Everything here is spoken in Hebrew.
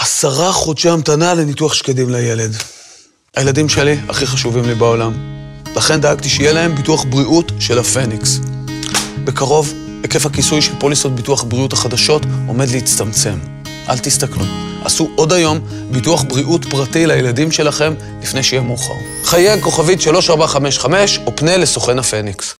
10 חודשי המתנה לניתוח שקדים לילד. הילדים שלי הכי חשובים לי בעולם. לכן דאגתי שיהיה להם ביטוח בריאות של הפניקס. בקרוב, היקף הכיסוי של פוליסות ביטוח בריאות החדשות עומד להצטמצם. אל תסתכלו. עשו עוד היום ביטוח בריאות פרטי לילדים שלכם לפני שיהיה מאוחר. חייג כוכבית 3455 או פנה לסוכן הפניקס.